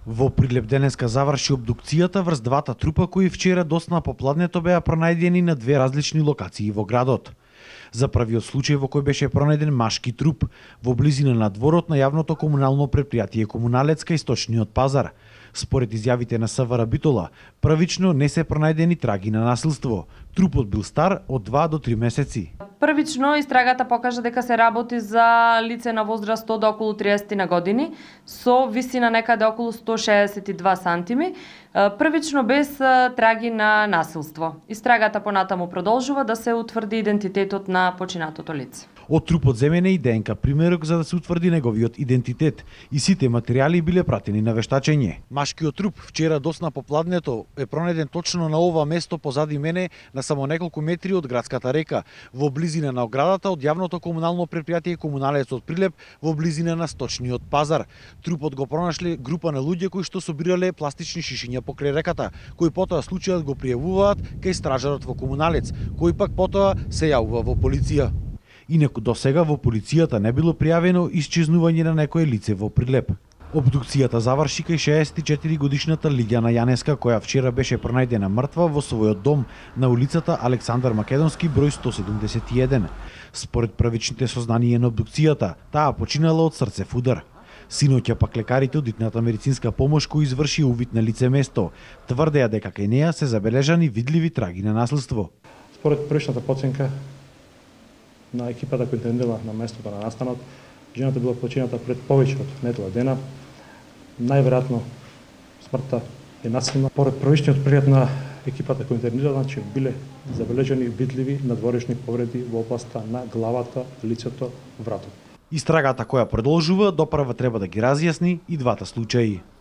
Во Прилеп денеска заврши обдукцијата врз двата трупа кои вчера доцна попладнето беа пронајдени на две различни локации во градот. За првиот случај во кој беше пронајден машки труп во близина на дворот на јавното комунално претпријатие Комуналец кај Источниот пазар. Според изјавите на СВР Битола, првично не се пронајдени траги на насилство. Трупот бил стар од 2 до 3 месеци. Првично истрагата покажа дека се работи за лице на возраст од околу 30 на години со висина некаде околу 162 сантими, првично без траги на насилство. Истрагата понатаму продолжува да се утврди идентитетот на починатото лице. Од трупот земен е и ДНК примерок за да се утврди неговиот идентитет и сите материјали биле пратени на вештачење. Машкиот труп вчера доцна попладнето е пронајден точно на ова место позади мене на само неколку метри од градската река, во близина на оградата од јавното комунално претпријатие Комуналец од Прилеп, во близина на Сточниот пазар. Трупот го пронашле група на луѓе кои што собирале пластични шишиња покрај реката, кои потоа случајот го пријавуваат кај стражарот во Комуналец, кој пак потоа се јавува во полиција. Инаку до сега во полицијата не било пријавено исчезнување на некое лице во Прилеп. Обдукцијата заврши кај 64 годишната Лиљана Јанеска, која вчера беше пронајдена мртва во својот дом на улицата Александар Македонски број 171. Според првичните сознанија на обдукцијата, таа починала од срцев удар. Синоќа пак лекарите од итната медицинска помош кои изврши увид на лице место, тврдеа дека кај неа се забележани видливи траги на насилство. Според првичната проценка на екипата која интервенира на местото на настанот, жената била почината пред повеќе од недела дена. Најверојатно смртта е насилна. Поред првичниот преглед на екипата која интервенира, значи биле забележани видливи надворешни повреди во областа на главата, лицето, вратот. Истрагата која продолжува, доправа треба да ги разјасни и двата случаи.